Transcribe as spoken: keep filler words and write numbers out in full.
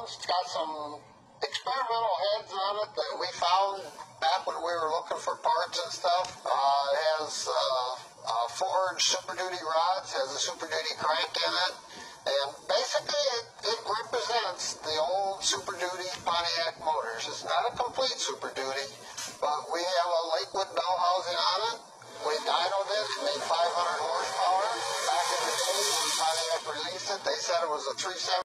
it's got some experimental heads on it that we found back when we were looking for parts and stuff. Uh, it has uh, uh, forged Super Duty rods, has a Super Duty crank in it, and basically it, it represents the old Super Duty Pontiac motors. It's not a complete Super Duty, but we have a liquid bell housing on it. We dynoed it, it made five hundred horsepower. Back in the day when Pontiac released it, they said it was a three seventy.